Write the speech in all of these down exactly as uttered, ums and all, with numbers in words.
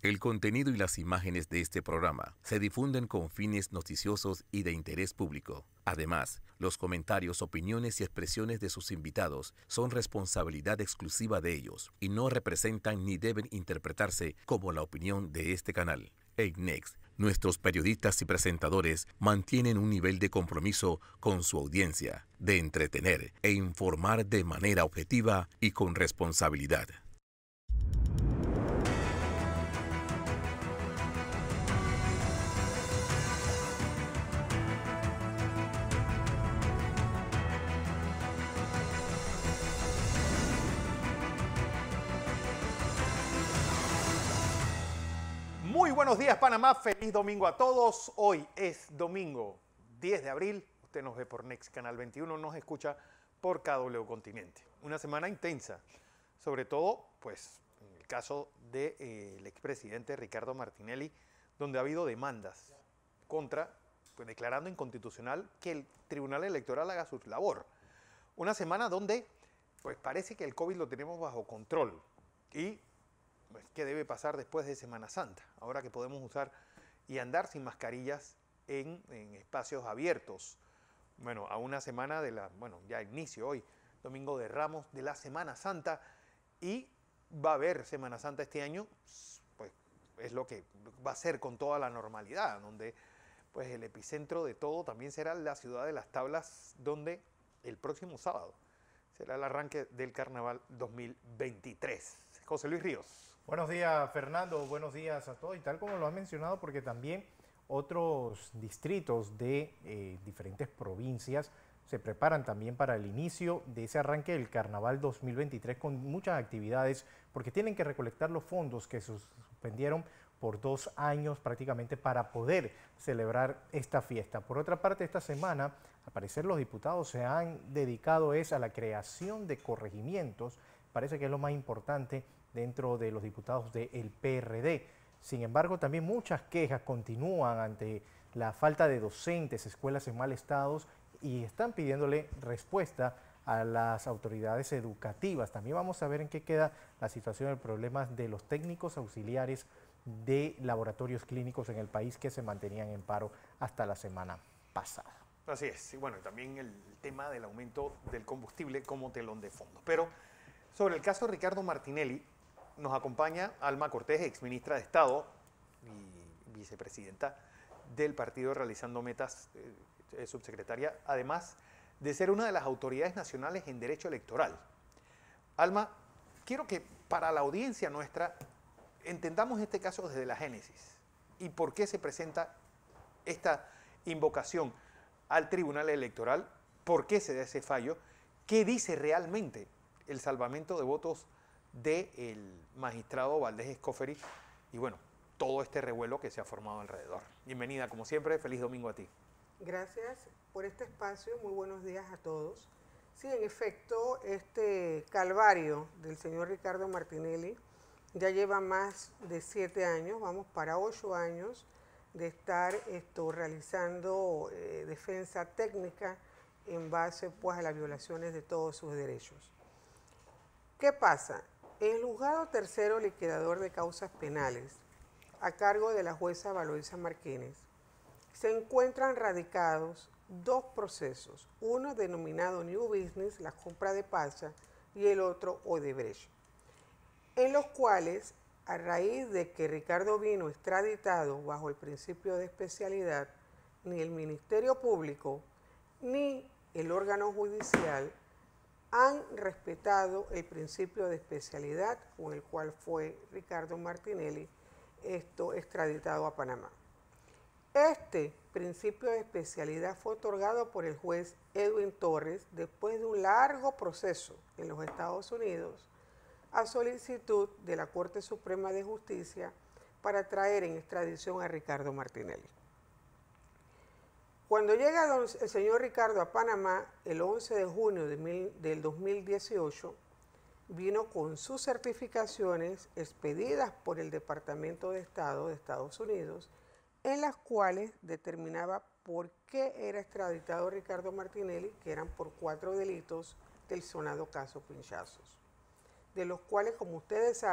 El contenido y las imágenes de este programa se difunden con fines noticiosos y de interés público. Además, los comentarios, opiniones y expresiones de sus invitados son responsabilidad exclusiva de ellos y no representan ni deben interpretarse como la opinión de este canal. En Next, nuestros periodistas y presentadores mantienen un nivel de compromiso con su audiencia, de entretener e informar de manera objetiva y con responsabilidad. Muy buenos días, Panamá. Feliz domingo a todos. Hoy es domingo diez de abril. Usted nos ve por Next Canal veintiuno, nos escucha por K W Continente. Una semana intensa, sobre todo, pues, en el caso del de, eh, expresidente Ricardo Martinelli, donde ha habido demandas contra, pues, declarando inconstitucional que el Tribunal Electoral haga su labor. Una semana donde, pues, parece que el COVID lo tenemos bajo control y ¿qué debe pasar después de Semana Santa? Ahora que podemos usar y andar sin mascarillas en, en espacios abiertos. Bueno, a una semana de la, bueno, ya inicio hoy, Domingo de Ramos de la Semana Santa, y va a haber Semana Santa este año, pues es lo que va a ser con toda la normalidad, donde pues el epicentro de todo también será la ciudad de Las Tablas, donde el próximo sábado será el arranque del Carnaval dos mil veintitrés. José Luis Ríos. Buenos días, Fernando. Buenos días a todos. Y tal como lo has mencionado, porque también otros distritos de eh, diferentes provincias se preparan también para el inicio de ese arranque del Carnaval dos mil veintitrés con muchas actividades, porque tienen que recolectar los fondos que se suspendieron por dos años prácticamente para poder celebrar esta fiesta. Por otra parte, esta semana, al parecer, los diputados se han dedicado es a la creación de corregimientos. Parece que es lo más importante dentro de los diputados del P R D. Sin embargo, también muchas quejas continúan ante la falta de docentes, escuelas en mal estado, y están pidiéndole respuesta a las autoridades educativas. También vamos a ver en qué queda la situación del problema de los técnicos auxiliares de laboratorios clínicos en el país que se mantenían en paro hasta la semana pasada. Así es, y bueno, también el tema del aumento del combustible como telón de fondo. Pero sobre el caso de Ricardo Martinelli, nos acompaña Alma Cortés, exministra de Estado y vicepresidenta del partido Realizando Metas, eh, subsecretaria, además de ser una de las autoridades nacionales en derecho electoral. Alma, quiero que para la audiencia nuestra entendamos este caso desde la génesis y por qué se presenta esta invocación al Tribunal Electoral, por qué se da ese fallo, qué dice realmente el salvamento de votos del magistrado Valdés Escoferi y bueno, todo este revuelo que se ha formado alrededor. Bienvenida, como siempre, feliz domingo a ti. Gracias por este espacio, muy buenos días a todos. Sí, en efecto, este calvario del señor Ricardo Martinelli ya lleva más de siete años, vamos para ocho años de estar esto, realizando eh, defensa técnica en base pues, a las violaciones de todos sus derechos. ¿Qué pasa? En el juzgado tercero liquidador de causas penales, a cargo de la jueza Valoisa Martínez, se encuentran radicados dos procesos, uno denominado New Business, la compra de Pacha, y el otro Odebrecht, en los cuales, a raíz de que Ricardo vino extraditado bajo el principio de especialidad, ni el Ministerio Público ni el órgano judicial han respetado el principio de especialidad con el cual fue Ricardo Martinelli esto extraditado a Panamá. Este principio de especialidad fue otorgado por el juez Edwin Torres después de un largo proceso en los Estados Unidos a solicitud de la Corte Suprema de Justicia para traer en extradición a Ricardo Martinelli. Cuando llega el señor Ricardo a Panamá el once de junio de mil, del dos mil dieciocho, vino con sus certificaciones expedidas por el Departamento de Estado de Estados Unidos, en las cuales determinaba por qué era extraditado Ricardo Martinelli, que eran por cuatro delitos del sonado caso Pinchazos, de los cuales, como ustedes saben,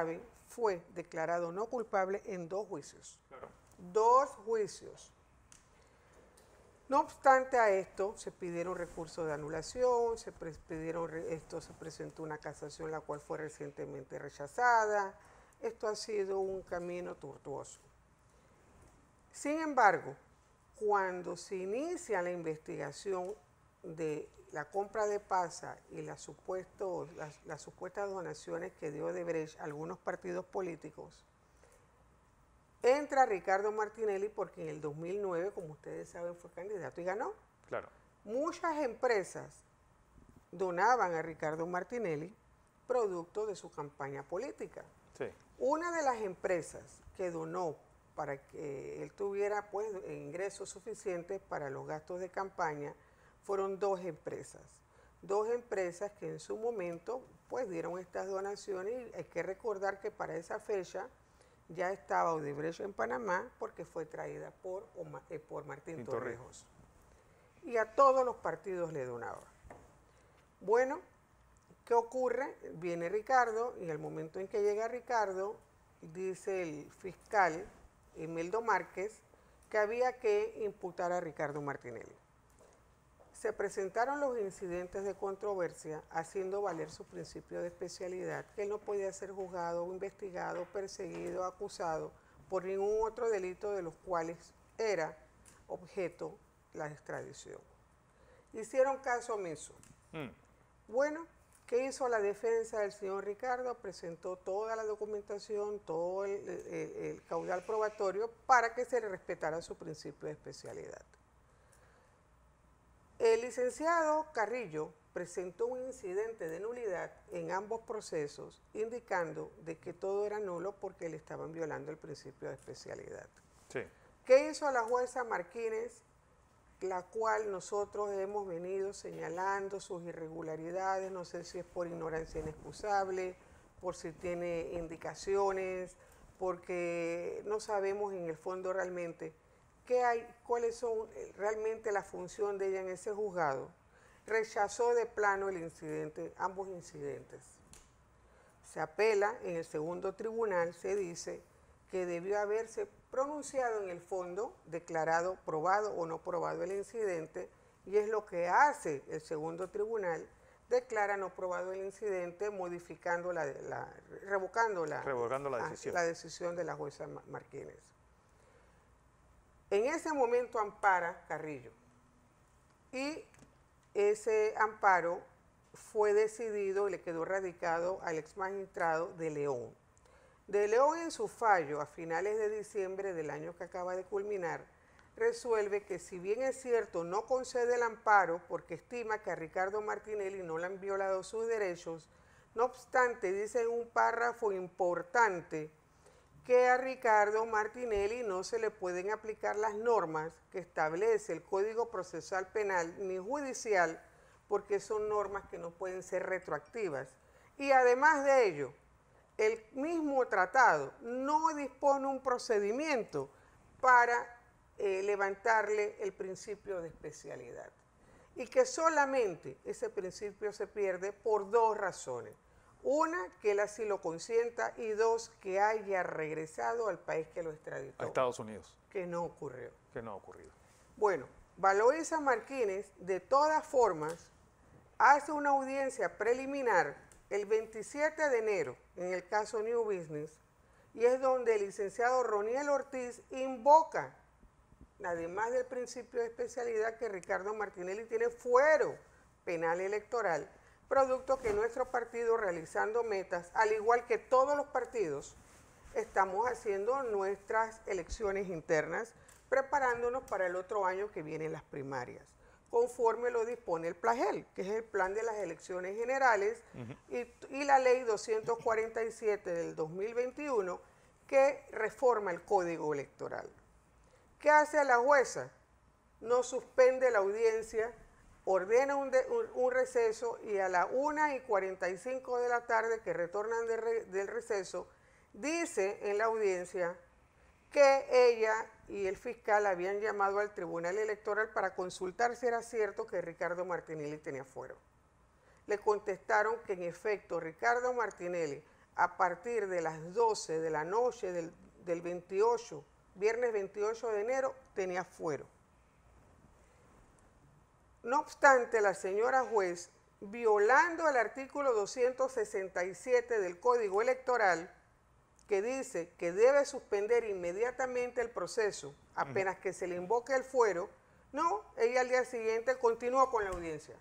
fue declarado no culpable en dos juicios. Claro. Dos juicios. No obstante a esto, se pidieron recursos de anulación, se pidieron, esto se presentó una casación, la cual fue recientemente rechazada. Esto ha sido un camino tortuoso. Sin embargo, cuando se inicia la investigación de la compra de Pasa y la supuesto, las, las supuestas donaciones que dio Odebrecht a algunos partidos políticos, entra Ricardo Martinelli porque en el dos mil nueve, como ustedes saben, fue candidato y ganó. Claro. Muchas empresas donaban a Ricardo Martinelli producto de su campaña política. Sí. Una de las empresas que donó para que él tuviera pues ingresos suficientes para los gastos de campaña fueron dos empresas. Dos empresas que en su momento pues dieron estas donaciones y hay que recordar que para esa fecha ya estaba Odebrecht en Panamá porque fue traída por, eh, por Martín Torrijos. Y a todos los partidos le donaba. Bueno, ¿qué ocurre? Viene Ricardo y al momento en que llega Ricardo, dice el fiscal Imeldo Márquez que había que imputar a Ricardo Martinelli. Se presentaron los incidentes de controversia haciendo valer su principio de especialidad, que él no podía ser juzgado, investigado, perseguido, acusado por ningún otro delito de los cuales era objeto la extradición. Hicieron caso omiso. Mm. Bueno, ¿qué hizo la defensa del señor Ricardo? Presentó toda la documentación, todo el, el, el caudal probatorio para que se le respetara su principio de especialidad. El licenciado Carrillo presentó un incidente de nulidad en ambos procesos, indicando de que todo era nulo porque le estaban violando el principio de especialidad. Sí. ¿Qué hizo la jueza Martínez? La cual nosotros hemos venido señalando sus irregularidades, no sé si es por ignorancia inexcusable, por si tiene indicaciones, porque no sabemos en el fondo realmente qué hay, cuáles son realmente la función de ella en ese juzgado. Rechazó de plano el incidente, ambos incidentes. Se apela en el segundo tribunal, se dice que debió haberse pronunciado en el fondo, declarado probado o no probado el incidente, y es lo que hace el segundo tribunal, declara no probado el incidente, modificando la, la revocando la, revocando la decisión. la decisión de la jueza Martínez. En ese momento ampara Carrillo y ese amparo fue decidido y le quedó radicado al ex magistrado de León. De León, en su fallo a finales de diciembre del año que acaba de culminar, resuelve que si bien es cierto no concede el amparo porque estima que a Ricardo Martinelli no le han violado sus derechos, no obstante dice en un párrafo importante que a Ricardo Martinelli no se le pueden aplicar las normas que establece el Código Procesal Penal ni judicial porque son normas que no pueden ser retroactivas. Y además de ello, el mismo tratado no dispone un procedimiento para eh, levantarle el principio de especialidad. Y que solamente ese principio se pierde por dos razones. Una, que él así lo consienta, y dos, que haya regresado al país que lo extraditó. A Estados Unidos. Que no ocurrió. Que no ha ocurrido. Bueno, Valoisa Martínez, de todas formas, hace una audiencia preliminar el veintisiete de enero, en el caso New Business, y es donde el licenciado Roniel Ortiz invoca, además del principio de especialidad, que Ricardo Martinelli tiene fuero penal electoral, producto que nuestro partido, realizando metas, al igual que todos los partidos, estamos haciendo nuestras elecciones internas, preparándonos para el otro año que vienen las primarias, conforme lo dispone el PLAGEL, que es el plan de las elecciones generales, uh-huh. y, y la ley doscientos cuarenta y siete del dos mil veintiuno, que reforma el Código Electoral. ¿Qué hace la jueza? No suspende la audiencia, ordena un, de, un, un receso y a las una y cuarenta y cinco de la tarde que retornan de re, del receso, dice en la audiencia que ella y el fiscal habían llamado al Tribunal Electoral para consultar si era cierto que Ricardo Martinelli tenía fuero. Le contestaron que en efecto Ricardo Martinelli a partir de las doce de la noche del, del veintiocho, viernes veintiocho de enero, tenía fuero. No obstante, la señora juez, violando el artículo doscientos sesenta y siete del Código Electoral, que dice que debe suspender inmediatamente el proceso apenas que se le invoque el fuero, no, ella al día siguiente continuó con la audiencia.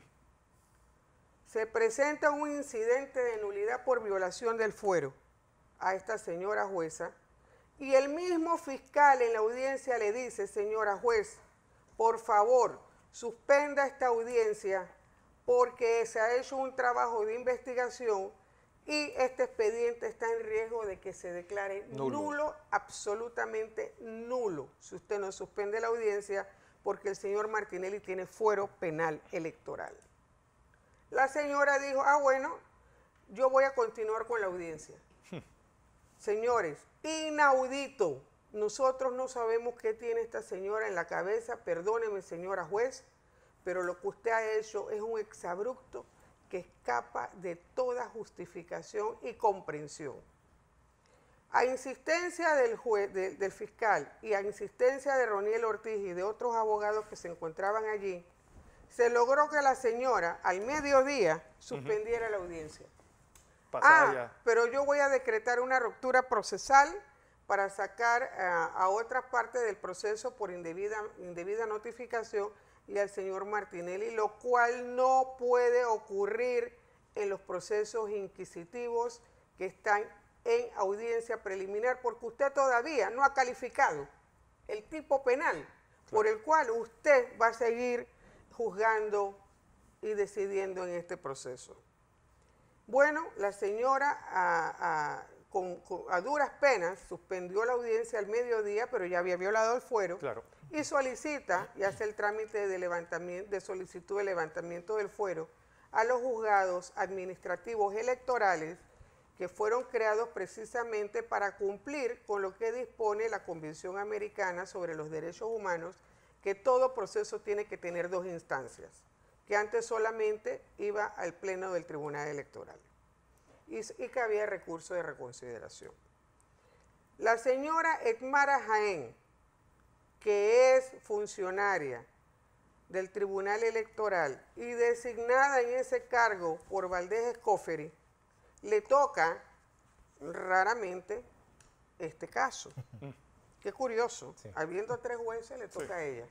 Se presenta un incidente de nulidad por violación del fuero a esta señora jueza y el mismo fiscal en la audiencia le dice, señora juez, por favor, suspenda esta audiencia porque se ha hecho un trabajo de investigación y este expediente está en riesgo de que se declare nulo, nulo absolutamente nulo, si usted no suspende la audiencia porque el señor Martinelli tiene fuero penal electoral. La señora dijo, ah, bueno, yo voy a continuar con la audiencia. Señores, inaudito. Nosotros no sabemos qué tiene esta señora en la cabeza, perdóneme, señora juez, pero lo que usted ha hecho es un exabrupto que escapa de toda justificación y comprensión. A insistencia del, juez, de, del fiscal y a insistencia de Roniel Ortiz y de otros abogados que se encontraban allí, se logró que la señora al mediodía suspendiera uh-huh. la audiencia. Pasada ah, ya. Pero yo voy a decretar una ruptura procesal para sacar uh, a otra parte del proceso por indebida, indebida notificación y al señor Martinelli, lo cual no puede ocurrir en los procesos inquisitivos que están en audiencia preliminar, porque usted todavía no ha calificado el tipo penal claro. por el cual usted va a seguir juzgando y decidiendo en este proceso. Bueno, la señora a, a, con, con, a duras penas suspendió la audiencia al mediodía, pero ya había violado el fuero, claro. y solicita y hace el trámite de, levantamiento, de solicitud de levantamiento del fuero a los juzgados administrativos electorales que fueron creados precisamente para cumplir con lo que dispone la Convención Americana sobre los Derechos Humanos, que todo proceso tiene que tener dos instancias, que antes solamente iba al Pleno del Tribunal Electoral y, y que había recurso de reconsideración. La señora Edmara Jaén, que es funcionaria del Tribunal Electoral y designada en ese cargo por Valdés Escoferi, le toca raramente este caso. Qué curioso, sí. Habiendo tres jueces le toca sí. a ella.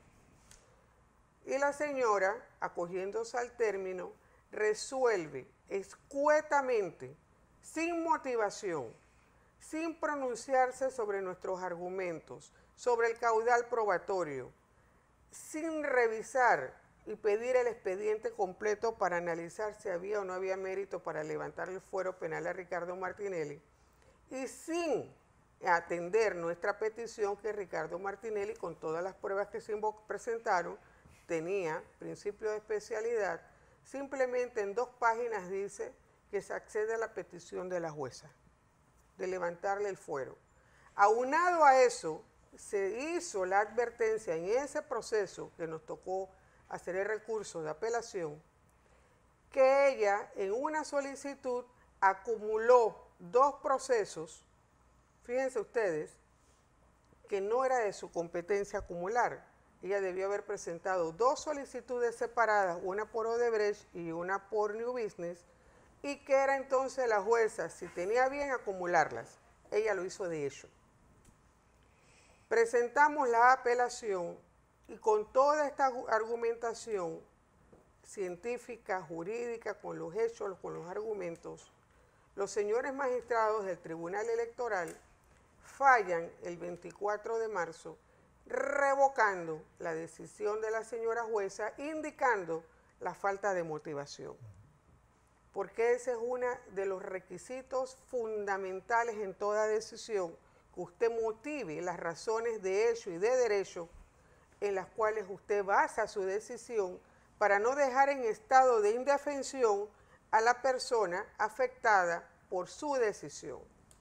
Y la señora, acogiéndose al término, resuelve escuetamente, sin motivación, sin pronunciarse sobre nuestros argumentos, sobre el caudal probatorio, sin revisar y pedir el expediente completo para analizar si había o no había mérito para levantar el fuero penal a Ricardo Martinelli, y sin atender nuestra petición que Ricardo Martinelli, con todas las pruebas que se presentaron, tenía principio de especialidad, simplemente en dos páginas dice que se accede a la petición de la jueza de levantarle el fuero. Aunado a eso, se hizo la advertencia en ese proceso que nos tocó hacer el recurso de apelación, que ella en una solicitud acumuló dos procesos, fíjense ustedes, que no era de su competencia acumular. Ella debió haber presentado dos solicitudes separadas, una por Odebrecht y una por New Business, y que era entonces la jueza, si tenía bien acumularlas, ella lo hizo de hecho. Presentamos la apelación y con toda esta argumentación científica, jurídica, con los hechos, con los argumentos, los señores magistrados del Tribunal Electoral fallan el veinticuatro de marzo revocando la decisión de la señora jueza, indicando la falta de motivación. Porque ese es uno de los requisitos fundamentales en toda decisión, que usted motive las razones de hecho y de derecho en las cuales usted basa su decisión para no dejar en estado de indefensión a la persona afectada por su decisión.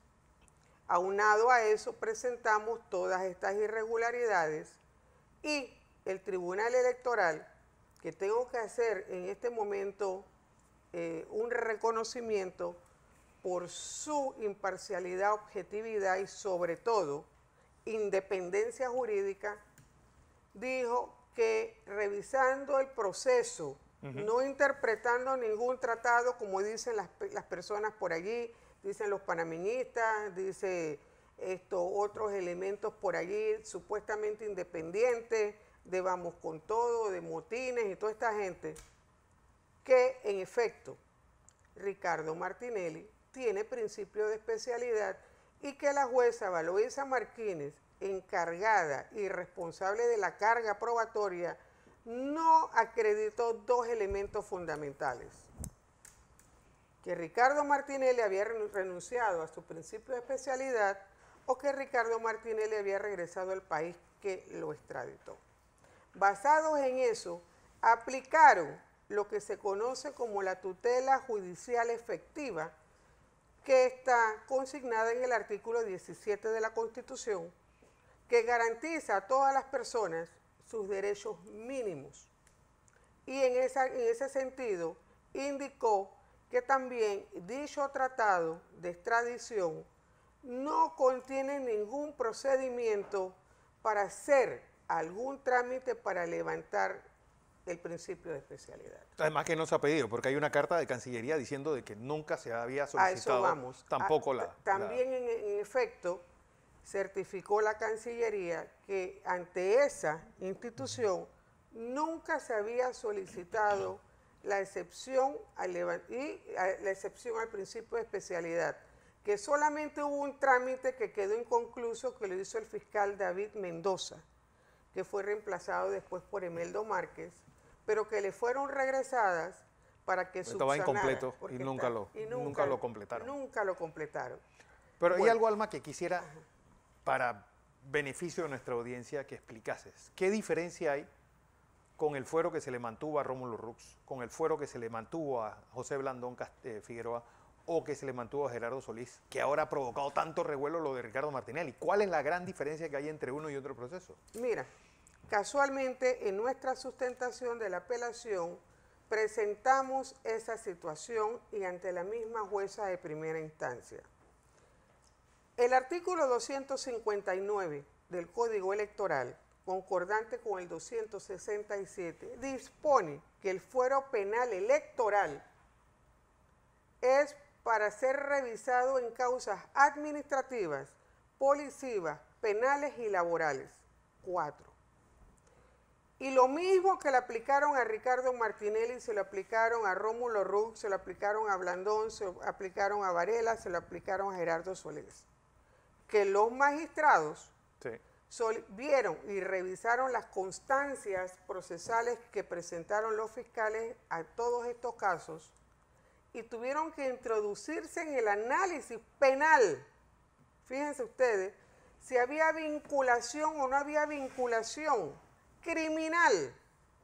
Aunado a eso, presentamos todas estas irregularidades y el Tribunal Electoral, que tengo que hacer en este momento eh, un reconocimiento, por su imparcialidad, objetividad y sobre todo independencia jurídica, dijo que revisando el proceso, uh-huh. no interpretando ningún tratado, como dicen las, las personas por allí, dicen los panameñistas, dice esto, otros elementos por allí supuestamente independientes, de Vamos con Todo, de Motines y toda esta gente, que en efecto Ricardo Martinelli tiene principio de especialidad y que la jueza Valoisa Martínez, encargada y responsable de la carga probatoria, no acreditó dos elementos fundamentales: que Ricardo Martinelli había renunciado a su principio de especialidad o que Ricardo Martinelli había regresado al país que lo extraditó. Basados en eso, aplicaron lo que se conoce como la tutela judicial efectiva, que está consignada en el artículo diecisiete de la Constitución, que garantiza a todas las personas sus derechos mínimos. Y en, esa, en ese sentido, indicó que también dicho tratado de extradición no contiene ningún procedimiento para hacer algún trámite para levantar el principio de especialidad. Además que no se ha pedido, porque hay una carta de Cancillería diciendo de que nunca se había solicitado. A eso vamos. Tampoco a, la... También la... En, en efecto certificó la Cancillería que ante esa institución nunca se había solicitado la excepción al, y la excepción al principio de especialidad, que solamente hubo un trámite que quedó inconcluso, que lo hizo el fiscal David Mendoza, que fue reemplazado después por Emeldo Márquez, pero que le fueron regresadas para que estaba subsanara. incompleto y nunca, está, lo, y nunca, nunca lo completaron. Nunca lo completaron. Pero bueno, hay algo, Alma, que quisiera, ajá. para beneficio de nuestra audiencia, que explicases. ¿Qué diferencia hay con el fuero que se le mantuvo a Rómulo Rux, con el fuero que se le mantuvo a José Blandón eh, Figueroa o que se le mantuvo a Gerardo Solís, que ahora ha provocado tanto revuelo lo de Ricardo Martinelli? ¿Cuál es la gran diferencia que hay entre uno y otro proceso? Mira, casualmente en nuestra sustentación de la apelación presentamos esa situación y ante la misma jueza de primera instancia. El artículo doscientos cincuenta y nueve del Código Electoral, concordante con el doscientos sesenta y siete, dispone que el fuero penal electoral es para ser revisado en causas administrativas, policivas, penales y laborales. Cuatro. Y lo mismo que le aplicaron a Ricardo Martinelli, se lo aplicaron a Rómulo Rux, se lo aplicaron a Blandón, se lo aplicaron a Varela, se lo aplicaron a Gerardo Solís. Que los magistrados sí. sol, vieron y revisaron las constancias procesales que presentaron los fiscales a todos estos casos y tuvieron que introducirse en el análisis penal. Fíjense ustedes, si había vinculación o no había vinculación criminal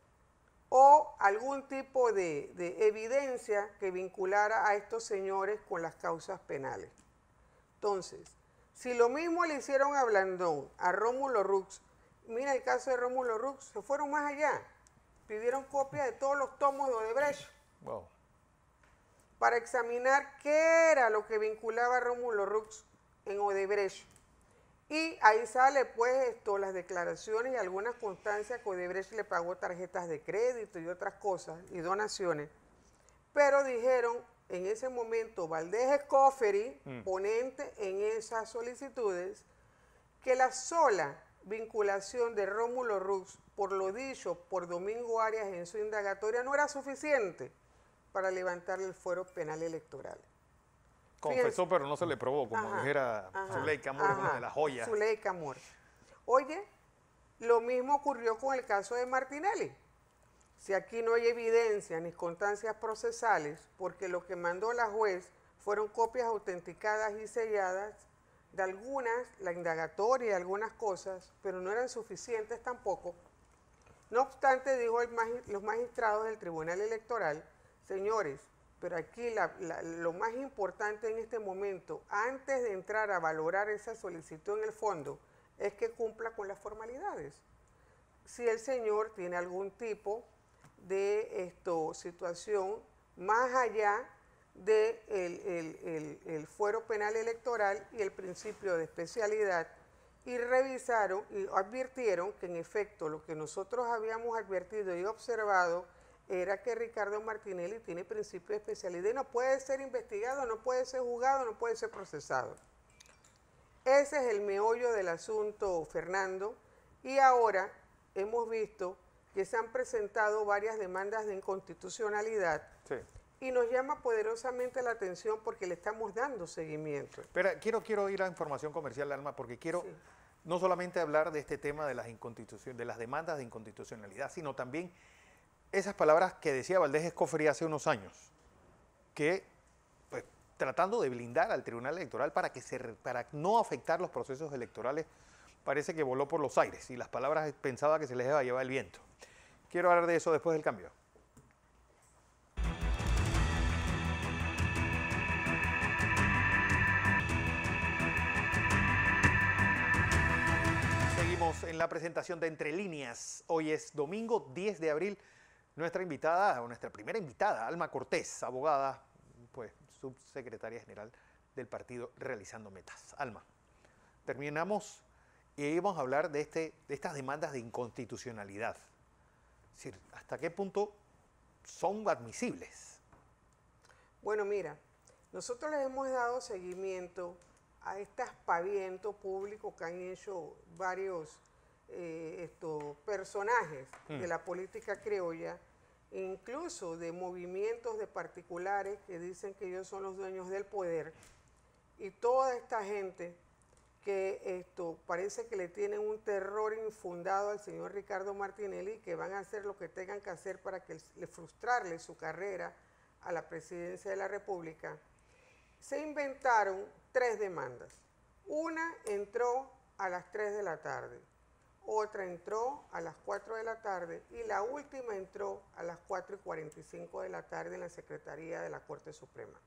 o algún tipo de, de evidencia que vinculara a estos señores con las causas penales. Entonces, si lo mismo le hicieron a Blandón, a Rómulo Rux, mira el caso de Rómulo Rux, se fueron más allá, pidieron copia de todos los tomos de Odebrecht. Wow. Para examinar qué era lo que vinculaba a Rómulo Rux en Odebrecht. Y ahí sale pues esto, las declaraciones y algunas constancias que Odebrecht le pagó tarjetas de crédito y otras cosas, y donaciones. Pero dijeron en ese momento Valdés Escoferi, mm. ponente en esas solicitudes, que la sola vinculación de Rómulo Rux por lo dicho por Domingo Arias en su indagatoria no era suficiente para levantarle el fuero penal electoral. Confesó, fíjense, pero no se le probó, como ajá, dijera Zuleika Moore, una de las joyas. Zuleika Moore. Oye, lo mismo ocurrió con el caso de Martinelli. Si aquí no hay evidencia ni constancias procesales, porque lo que mandó la juez fueron copias autenticadas y selladas de algunas, la indagatoria y algunas cosas, pero no eran suficientes tampoco. No obstante, dijo el magi- los magistrados del Tribunal Electoral, señores, pero aquí la, la, lo más importante en este momento, antes de entrar a valorar esa solicitud en el fondo, es que cumpla con las formalidades. Si el señor tiene algún tipo de esto, situación más allá del de el, el, el fuero penal electoral y el principio de especialidad, y revisaron y advirtieron que en efecto lo que nosotros habíamos advertido y observado era que Ricardo Martinelli tiene principio de especialidad y no puede ser investigado, no puede ser juzgado, no puede ser procesado. Ese es el meollo del asunto, Fernando, y ahora hemos visto que se han presentado varias demandas de inconstitucionalidad. Sí. Y nos llama poderosamente la atención porque le estamos dando seguimiento. Pero quiero, quiero ir a información comercial, Alma, porque quiero sí. no solamente hablar de este tema de las, inconstitucion de las demandas de inconstitucionalidad, sino también esas palabras que decía Valdés Escofrí hace unos años, que pues, tratando de blindar al Tribunal Electoral para, que se, para no afectar los procesos electorales, parece que voló por los aires y las palabras pensaba que se les iba a llevar el viento. Quiero hablar de eso después del cambio. En la presentación de Entre Líneas. Hoy es domingo diez de abril. Nuestra invitada, o nuestra primera invitada, Alma Cortés, abogada, pues subsecretaria general del partido Realizando Metas. Alma, terminamos y íbamos a hablar de, este, de estas demandas de inconstitucionalidad. Es decir, ¿hasta qué punto son admisibles? Bueno, mira, nosotros les hemos dado seguimiento a este aspaviento público que han hecho varios eh, estos personajes mm. de la política criolla, incluso de movimientos de particulares que dicen que ellos son los dueños del poder, y toda esta gente que esto parece que le tienen un terror infundado al señor Ricardo Martinelli, que van a hacer lo que tengan que hacer para que le frustrarle su carrera a la presidencia de la República. Se inventaron tres demandas. Una entró a las tres de la tarde, otra entró a las cuatro de la tarde y la última entró a las cuatro y cuarenta y cinco de la tarde en la Secretaría de la Corte Suprema.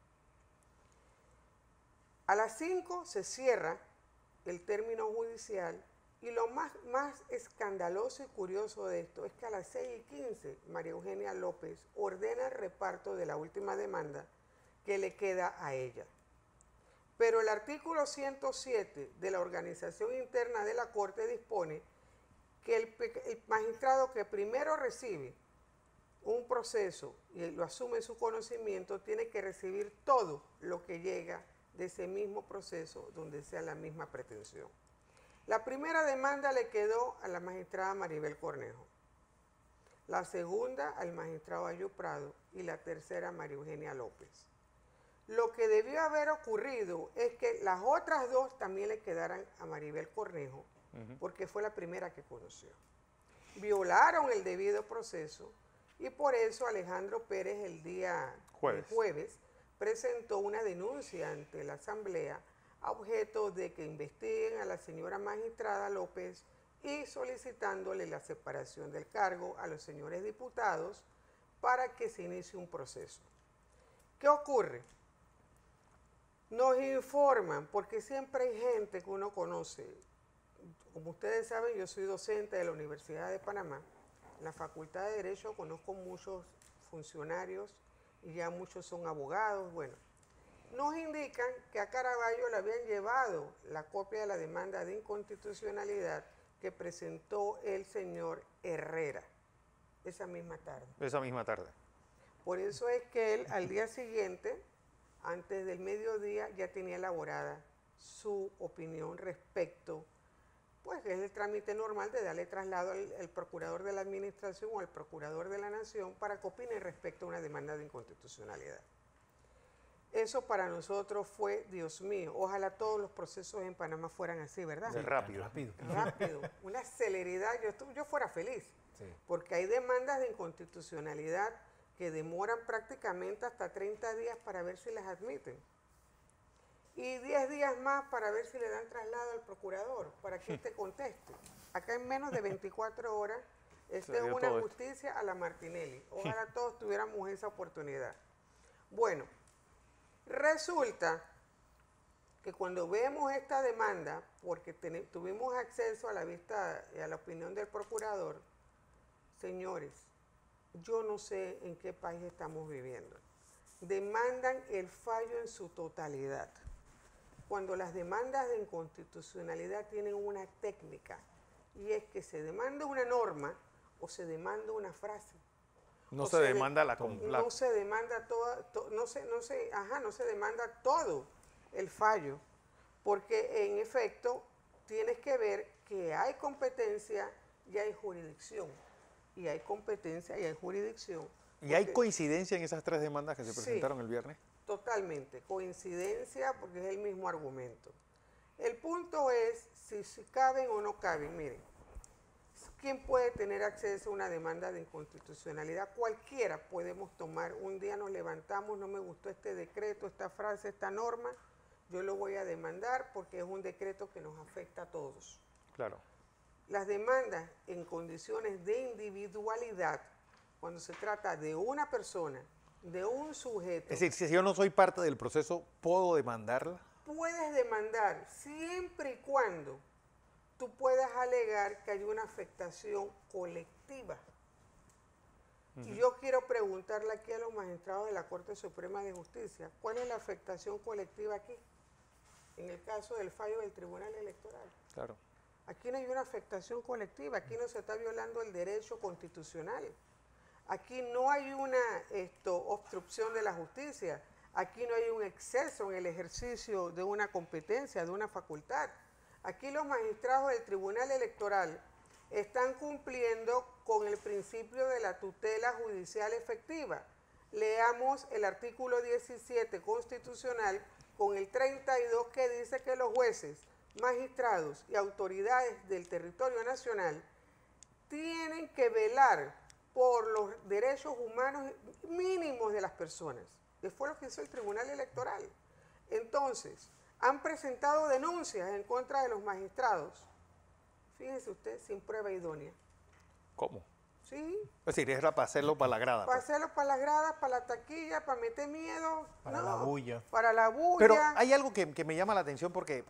A las cinco se cierra el término judicial y lo más, más escandaloso y curioso de esto es que a las seis y quince María Eugenia López ordena el reparto de la última demanda que le queda a ella. Pero el artículo ciento siete de la organización interna de la Corte dispone que el, el magistrado que primero recibe un proceso y lo asume en su conocimiento tiene que recibir todo lo que llega de ese mismo proceso donde sea la misma pretensión. La primera demanda le quedó a la magistrada Maribel Cornejo, la segunda al magistrado Ayu Prado y la tercera a María Eugenia López. Lo que debió haber ocurrido es que las otras dos también le quedaran a Maribel Cornejo, uh-huh. porque fue la primera que conoció. Violaron el debido proceso y por eso Alejandro Pérez el día jueves, el jueves presentó una denuncia ante la Asamblea a objeto de que investiguen a la señora magistrada López y solicitándole la separación del cargo a los señores diputados para que se inicie un proceso. ¿Qué ocurre? Nos informan, porque siempre hay gente que uno conoce. Como ustedes saben, yo soy docente de la Universidad de Panamá. En la Facultad de Derecho conozco muchos funcionarios y ya muchos son abogados. Bueno, nos indican que a Caraballo le habían llevado la copia de la demanda de inconstitucionalidad que presentó el señor Herrera esa misma tarde. Esa misma tarde. Por eso es que él al día siguiente, antes del mediodía, ya tenía elaborada su opinión respecto, pues es el trámite normal de darle traslado al, al procurador de la administración o al procurador de la nación para que opine respecto a una demanda de inconstitucionalidad. Eso para nosotros fue, Dios mío, ojalá todos los procesos en Panamá fueran así, ¿verdad? Sí, rápido. Rápido, rápido, una celeridad, yo, yo fuera feliz, sí. Porque hay demandas de inconstitucionalidad que demoran prácticamente hasta treinta días para ver si las admiten. Y diez días más para ver si le dan traslado al procurador, para que éste conteste. Acá en menos de veinticuatro horas, esta es una justicia esto. a la Martinelli. Ojalá todos tuviéramos esa oportunidad. Bueno, resulta que cuando vemos esta demanda, porque ten, tuvimos acceso a la vista y a la opinión del procurador, señores, yo no sé en qué país estamos viviendo. demandan el fallo en su totalidad. Cuando las demandas de inconstitucionalidad tienen una técnica, y es que se demanda una norma o se demanda una frase. No o se, se demanda de, la... la No se demanda toda, to, no se, no se, ajá, no se demanda todo el fallo, porque en efecto tienes que ver que hay competencia y hay jurisdicción. Y hay competencia y hay jurisdicción. ¿Y hay coincidencia en esas tres demandas que se presentaron sí, el viernes? Totalmente, coincidencia porque es el mismo argumento. El punto es si, si caben o no caben. Miren, ¿quién puede tener acceso a una demanda de inconstitucionalidad? Cualquiera podemos tomar. Un día nos levantamos, no me gustó este decreto, esta frase, esta norma, yo lo voy a demandar porque es un decreto que nos afecta a todos. Claro. Las demandas en condiciones de individualidad, cuando se trata de una persona, de un sujeto. Es decir, si yo no soy parte del proceso, ¿puedo demandarla? Puedes demandar siempre y cuando tú puedas alegar que hay una afectación colectiva. Uh-huh. Y yo quiero preguntarle aquí a los magistrados de la Corte Suprema de Justicia, ¿cuál es la afectación colectiva aquí? En el caso del fallo del Tribunal Electoral. Claro. Aquí no hay una afectación colectiva, aquí no se está violando el derecho constitucional. Aquí no hay una esto, obstrucción de la justicia, aquí no hay un exceso en el ejercicio de una competencia, de una facultad. Aquí los magistrados del Tribunal Electoral están cumpliendo con el principio de la tutela judicial efectiva. Leamos el artículo diecisiete constitucional con el treinta y dos que dice que los jueces, magistrados y autoridades del territorio nacional tienen que velar por los derechos humanos mínimos de las personas. Que fue lo que hizo el Tribunal Electoral. Entonces, han presentado denuncias en contra de los magistrados. Fíjense usted, sin prueba idónea. ¿Cómo? Sí. Es decir, era para hacerlo para la grada. Para pues. hacerlo para las gradas, para la taquilla, para meter miedo. Para no, la bulla. Para la bulla. Pero hay algo que, que me llama la atención porque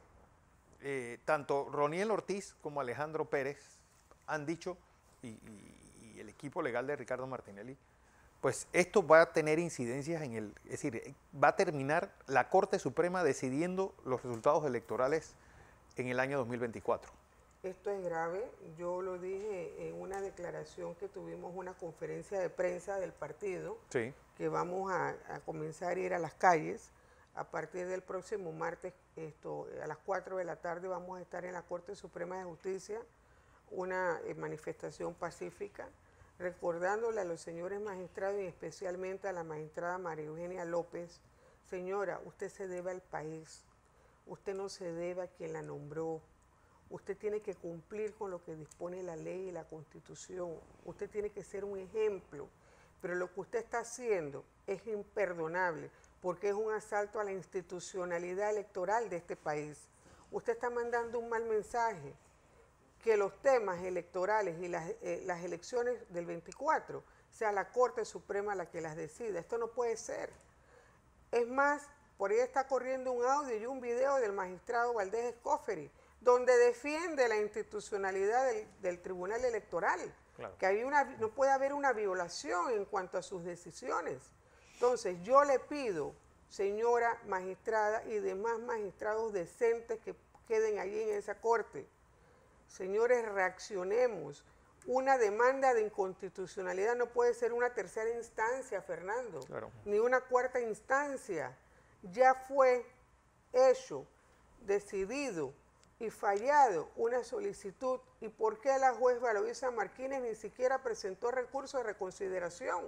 eh, tanto Roniel Ortiz como Alejandro Pérez han dicho, y, y, y el equipo legal de Ricardo Martinelli, pues esto va a tener incidencias en el, es decir, va a terminar la Corte Suprema decidiendo los resultados electorales en el año dos mil veinticuatro. Esto es grave. Yo lo dije en una declaración que tuvimos, una conferencia de prensa del partido, sí, que vamos a, a comenzar a ir a las calles. A partir del próximo martes, esto, a las cuatro de la tarde, vamos a estar en la Corte Suprema de Justicia, una eh, manifestación pacífica, recordándole a los señores magistrados y especialmente a la magistrada María Eugenia López: señora, usted se debe al país, usted no se debe a quien la nombró, usted tiene que cumplir con lo que dispone la ley y la Constitución, usted tiene que ser un ejemplo, pero lo que usted está haciendo es imperdonable porque es un asalto a la institucionalidad electoral de este país. Usted está mandando un mal mensaje, que los temas electorales y las, eh, las elecciones del veinticuatro sea la Corte Suprema la que las decida. Esto no puede ser. Es más, por ahí está corriendo un audio y un video del magistrado Valdés Escoferi, donde defiende la institucionalidad del, del Tribunal Electoral, claro, que hay una, no puede haber una violación en cuanto a sus decisiones. Entonces, yo le pido, señora magistrada y demás magistrados decentes que queden allí en esa corte, señores, reaccionemos. Una demanda de inconstitucionalidad no puede ser una tercera instancia, Fernando, claro, ni una cuarta instancia. Ya fue hecho, decidido y fallado una solicitud. ¿Y por qué la juez Valoisa Martínez ni siquiera presentó recurso de reconsideración?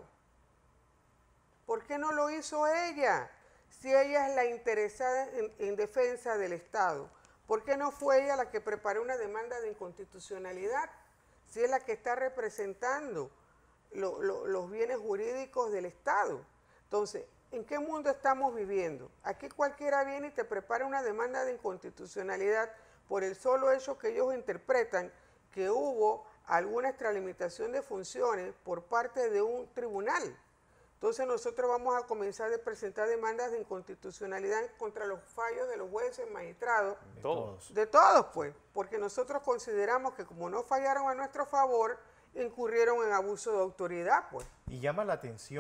¿Por qué no lo hizo ella? Si ella es la interesada en, en defensa del Estado, ¿por qué no fue ella la que preparó una demanda de inconstitucionalidad? Si es la que está representando lo, lo, los bienes jurídicos del Estado. Entonces, ¿en qué mundo estamos viviendo? Aquí cualquiera viene y te prepara una demanda de inconstitucionalidad por el solo hecho que ellos interpretan que hubo alguna extralimitación de funciones por parte de un tribunal. Entonces nosotros vamos a comenzar a presentar demandas de inconstitucionalidad contra los fallos de los jueces, magistrados. De todos. De todos, pues, porque nosotros consideramos que como no fallaron a nuestro favor, incurrieron en abuso de autoridad, pues. Y llama la atención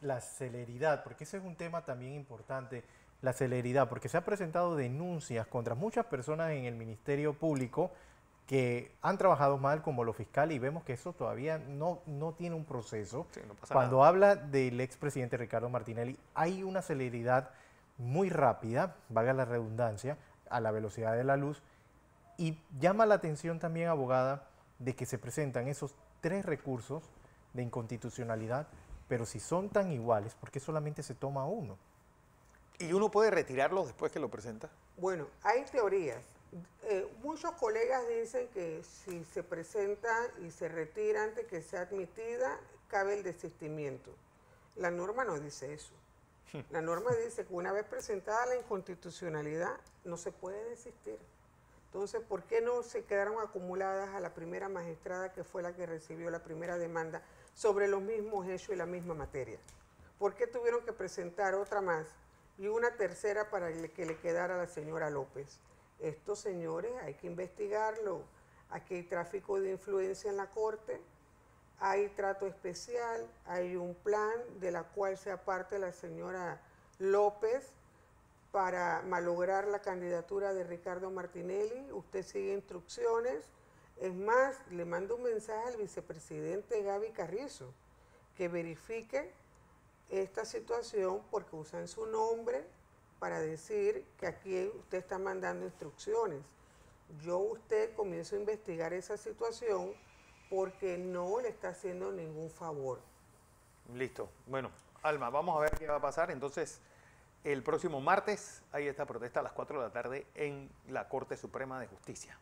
la celeridad, porque ese es un tema también importante, la celeridad, porque se han presentado denuncias contra muchas personas en el Ministerio Público que han trabajado mal, como los fiscales, y vemos que eso todavía no, no tiene un proceso. Sí, no pasa Cuando nada. habla del expresidente Ricardo Martinelli, hay una celeridad muy rápida, valga la redundancia, a la velocidad de la luz, y llama la atención también, abogada, de que se presentan esos tres recursos de inconstitucionalidad, pero si son tan iguales, ¿por qué solamente se toma uno? ¿Y uno puede retirarlos después que lo presenta? Bueno, hay teorías. Eh, muchos colegas dicen que si se presenta y se retira antes que sea admitida, cabe el desistimiento. La norma no dice eso. La norma dice que una vez presentada la inconstitucionalidad, no se puede desistir. Entonces, ¿por qué no se quedaron acumuladas a la primera magistrada, que fue la que recibió la primera demanda, sobre los mismos hechos y la misma materia? ¿Por qué tuvieron que presentar otra más y una tercera para que le quedara a la señora López? Estos señores hay que investigarlo. Aquí hay tráfico de influencia en la Corte, hay trato especial, hay un plan de la cual se aparte la señora López para malograr la candidatura de Ricardo Martinelli. Usted sigue instrucciones. Es más, le mando un mensaje al vicepresidente Gaby Carrizo que verifique esta situación, porque usan su nombre para decir que aquí usted está mandando instrucciones. Yo usted comienzo a investigar esa situación porque no le está haciendo ningún favor. Listo. Bueno, Alma, vamos a ver qué va a pasar. Entonces, el próximo martes hay esta protesta a las cuatro de la tarde en la Corte Suprema de Justicia.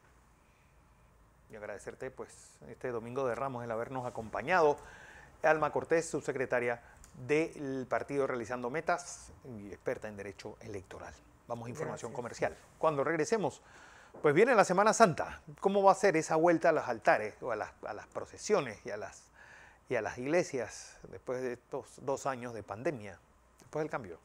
Y agradecerte, pues, este domingo de Ramos el habernos acompañado. Alma Cortés, subsecretaria del partido Realizando Metas y experta en Derecho Electoral. Vamos a información Gracias. comercial. Cuando regresemos, pues viene la Semana Santa. ¿Cómo va a ser esa vuelta a los altares o a las, a las procesiones y a las, y a las iglesias después de estos dos años de pandemia, después del cambio?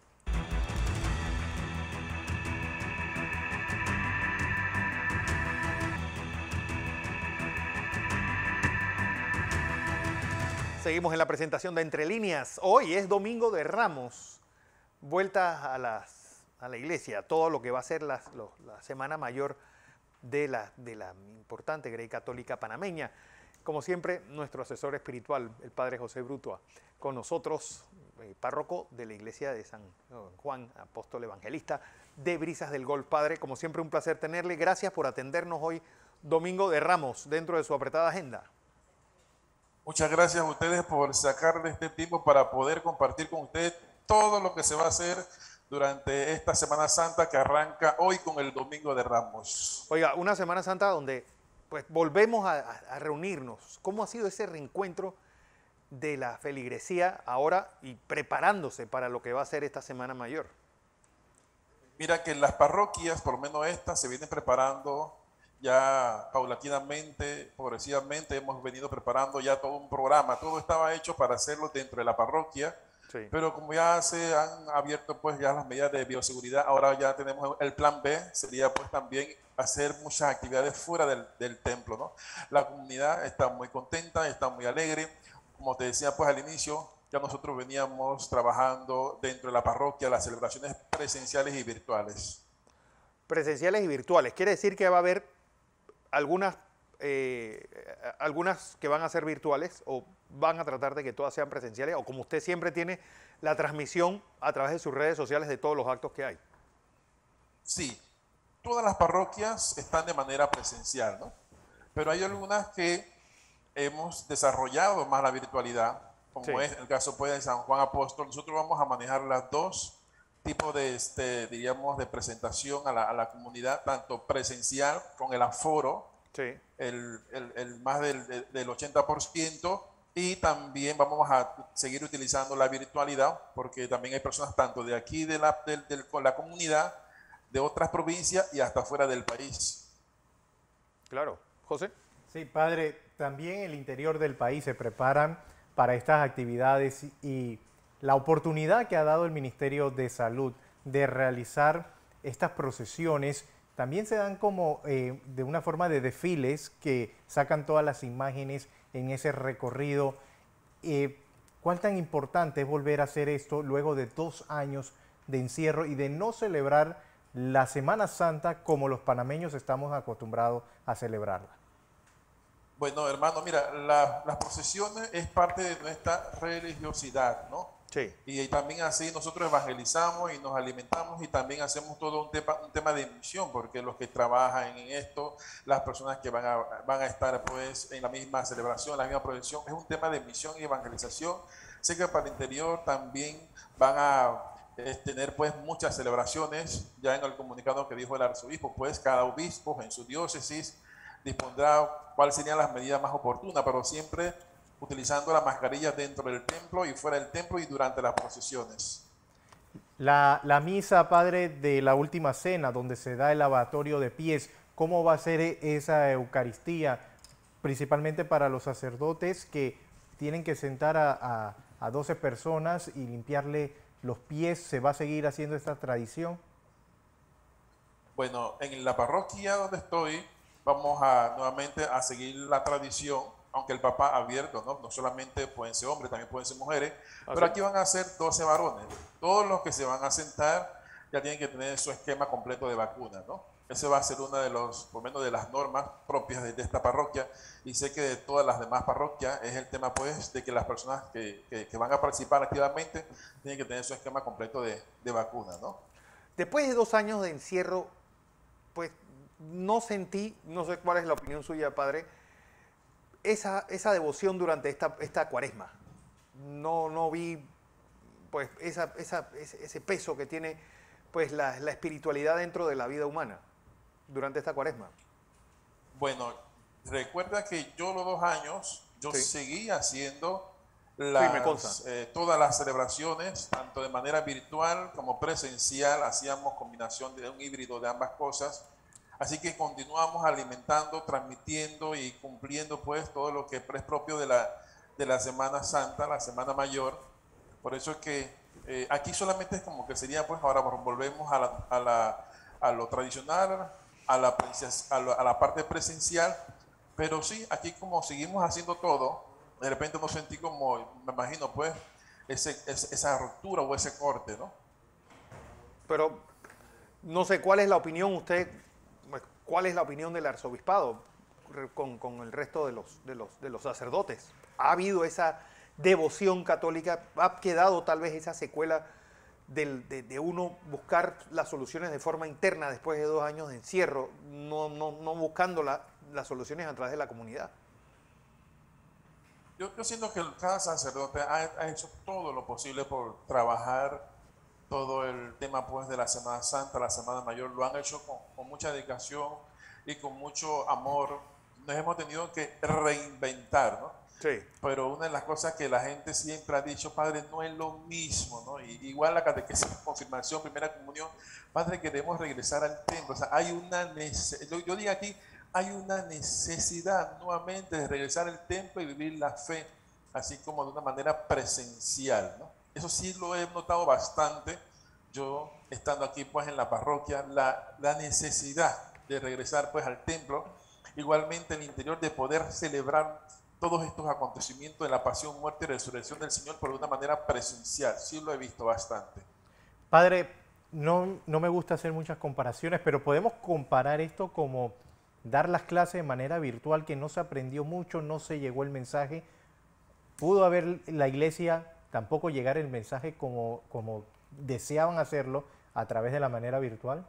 Seguimos en la presentación de Entre Líneas. Hoy es Domingo de Ramos. Vuelta a, las, a la iglesia, todo lo que va a ser la, lo, la Semana Mayor de la, de la importante Grey Católica panameña. Como siempre, nuestro asesor espiritual, el Padre José Brutua, con nosotros, eh, párroco de la iglesia de San Juan, apóstol evangelista de Brisas del Golf. Padre, como siempre, un placer tenerle. Gracias por atendernos hoy, Domingo de Ramos, dentro de su apretada agenda. Muchas gracias a ustedes por sacarle este tiempo para poder compartir con ustedes todo lo que se va a hacer durante esta Semana Santa que arranca hoy con el Domingo de Ramos. Oiga, una Semana Santa donde pues volvemos a, a reunirnos. ¿Cómo ha sido ese reencuentro de la feligresía ahora y preparándose para lo que va a ser esta Semana Mayor? Mira que las parroquias, por lo menos estas, se vienen preparando ya paulatinamente, progresivamente. Hemos venido preparando ya todo un programa. Todo estaba hecho para hacerlo dentro de la parroquia. Sí. Pero como ya se han abierto pues ya las medidas de bioseguridad, ahora ya tenemos el plan B, sería pues también hacer muchas actividades fuera del, del templo, ¿no? La comunidad está muy contenta, está muy alegre. Como te decía pues al inicio, ya nosotros veníamos trabajando dentro de la parroquia las celebraciones presenciales y virtuales. Presenciales y virtuales. Quiere decir que va a haber algunas, eh, algunas que van a ser virtuales o van a tratar de que todas sean presenciales, o como usted siempre tiene la transmisión a través de sus redes sociales de todos los actos que hay. Sí, todas las parroquias están de manera presencial, ¿no? Pero hay algunas que hemos desarrollado más la virtualidad, como Sí. es el caso pues de San Juan Apóstol. Nosotros vamos a manejar las dos tipos de, este, diríamos, de presentación a la, a la comunidad, tanto presencial con el aforo, Sí. el, el, el más del, del, del ochenta por ciento, y también vamos a seguir utilizando la virtualidad, porque también hay personas tanto de aquí de la, de, de, de la comunidad, de otras provincias y hasta fuera del país. Claro. José. Sí, padre, también el interior del país se preparan para estas actividades y la oportunidad que ha dado el Ministerio de Salud de realizar estas procesiones también se dan como eh, de una forma de desfiles que sacan todas las imágenes en ese recorrido. Eh, ¿Cuál tan importante es volver a hacer esto luego de dos años de encierro y de no celebrar la Semana Santa como los panameños estamos acostumbrados a celebrarla? Bueno, hermano, mira, la- las procesiones es parte de nuestra religiosidad, ¿no? Sí. Y también así nosotros evangelizamos y nos alimentamos y también hacemos todo un tema, un tema de misión, porque los que trabajan en esto, las personas que van a, van a estar pues en la misma celebración, la misma procesión, es un tema de misión y evangelización. Sé que para el interior también van a eh, tener pues muchas celebraciones, ya en el comunicado que dijo el arzobispo, pues cada obispo en su diócesis dispondrá cuáles serían las medidas más oportunas, pero siempre utilizando la mascarilla dentro del templo y fuera del templo y durante las procesiones. La, la misa, padre, de la última cena, donde se da el lavatorio de pies, ¿cómo va a ser e- esa Eucaristía? Principalmente para los sacerdotes que tienen que sentar a, a, a doce personas y limpiarle los pies. ¿Se va a seguir haciendo esta tradición? Bueno, en la parroquia donde estoy, vamos a nuevamente a seguir la tradición, aunque el Papa ha abierto, ¿no? No solamente pueden ser hombres, también pueden ser mujeres, ¿Ah, pero sí? aquí van a ser doce varones. Todos los que se van a sentar ya tienen que tener su esquema completo de vacuna, ¿no? Ese va a ser una de los, por lo menos de las normas propias de, de esta parroquia, y sé que de todas las demás parroquias es el tema, pues, de que las personas que, que, que van a participar activamente tienen que tener su esquema completo de, de vacuna, ¿no? Después de dos años de encierro, pues no sentí, no sé cuál es la opinión suya, padre, esa, esa devoción durante esta, esta cuaresma. No, no vi pues esa, esa, ese, ese peso que tiene pues la, la espiritualidad dentro de la vida humana durante esta cuaresma. Bueno, recuerda que yo los dos años, yo Sí. seguí haciendo me consta. las, eh, todas las celebraciones, tanto de manera virtual como presencial, hacíamos combinación de un híbrido de ambas cosas. Así que continuamos alimentando, transmitiendo y cumpliendo pues todo lo que es propio de la, de la Semana Santa, la Semana Mayor. Por eso es que eh, aquí solamente es como que sería pues ahora volvemos a, la, a, la, a lo tradicional, a la, a, la, a la parte presencial, pero sí, aquí como seguimos haciendo todo, de repente no sentí como, me imagino pues, ese, ese, esa ruptura o ese corte, ¿no? Pero no sé cuál es la opinión usted, cuál es la opinión del arzobispado con, con el resto de los, de, los, de los sacerdotes. ¿Ha habido esa devoción católica? ¿Ha quedado tal vez esa secuela del, de, de uno buscar las soluciones de forma interna después de dos años de encierro, no, no, no buscando la, las soluciones a través de la comunidad? Yo, yo siento que cada sacerdote ha, ha hecho todo lo posible por trabajar todo el tema pues de la Semana Santa, la Semana Mayor, lo han hecho con, con mucha dedicación y con mucho amor. Nos hemos tenido que reinventar, ¿no? Sí. Pero una de las cosas que la gente siempre ha dicho, padre, no es lo mismo, ¿no? Y, igual la catequesis, confirmación, primera comunión, padre, queremos regresar al templo. O sea, hay una necesidad, yo, yo digo aquí, hay una necesidad nuevamente de regresar al templo y vivir la fe, así como de una manera presencial, ¿no? Eso sí lo he notado bastante, yo estando aquí pues en la parroquia, la, la necesidad de regresar pues al templo, igualmente en el interior de poder celebrar todos estos acontecimientos de la pasión, muerte y resurrección del Señor por una manera presencial, sí lo he visto bastante. Padre, no, no me gusta hacer muchas comparaciones, pero podemos comparar esto como dar las clases de manera virtual, que no se aprendió mucho, no se llegó el mensaje. ¿Pudo haber la iglesia tampoco llegar el mensaje como, como deseaban hacerlo a través de la manera virtual?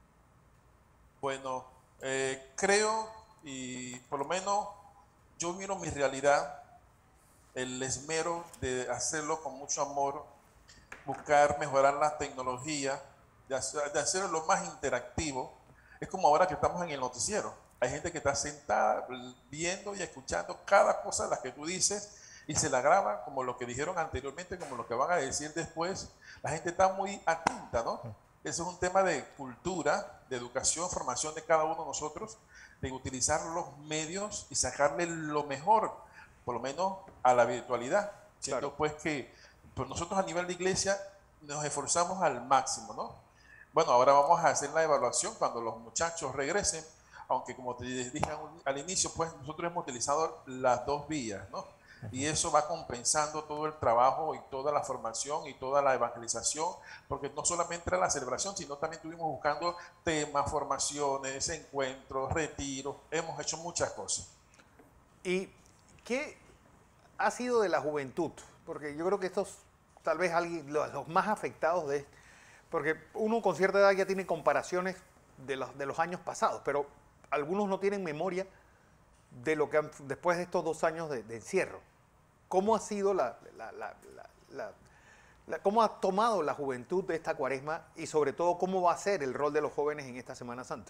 Bueno, eh, creo y por lo menos yo miro mi realidad, el esmero de hacerlo con mucho amor, buscar mejorar la tecnología, de, hacer, de hacerlo lo más interactivo. Es como ahora que estamos en el noticiero. Hay gente que está sentada viendo y escuchando cada cosa de las que tú dices y se la graba como lo que dijeron anteriormente, como lo que van a decir después. La gente está muy atenta, ¿no? Eso es un tema de cultura, de educación, formación de cada uno de nosotros, de utilizar los medios y sacarle lo mejor, por lo menos a la virtualidad. Siento Claro. pues que pues nosotros a nivel de iglesia nos esforzamos al máximo, ¿no? Bueno, ahora vamos a hacer la evaluación cuando los muchachos regresen, aunque como te dije al inicio, pues nosotros hemos utilizado las dos vías, ¿no? Y eso va compensando todo el trabajo y toda la formación y toda la evangelización, porque no solamente era la celebración, sino también estuvimos buscando temas, formaciones, encuentros, retiros, hemos hecho muchas cosas. ¿Y qué ha sido de la juventud? Porque yo creo que estos, tal vez alguien, los, los más afectados de, porque uno con cierta edad ya tiene comparaciones de los, de los años pasados, pero algunos no tienen memoria de lo que han, después de estos dos años de, de encierro. ¿Cómo ha sido la, la, la, la, la, la, cómo ha tomado la juventud de esta cuaresma y sobre todo cómo va a ser el rol de los jóvenes en esta Semana Santa?